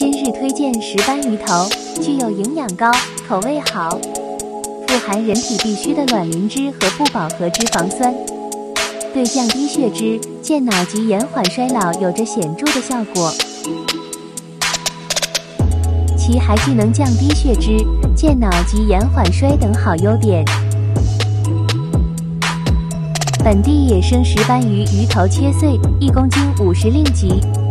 今日推荐石斑鱼头，具有营养高、口味好，富含人体必需的卵磷脂和不饱和脂肪酸，对降低血脂、健脑及延缓衰老有着显著的效果。其还具能降低血脂、健脑及延缓衰等好优点。本地野生石斑鱼鱼头切碎，1公斤50令吉。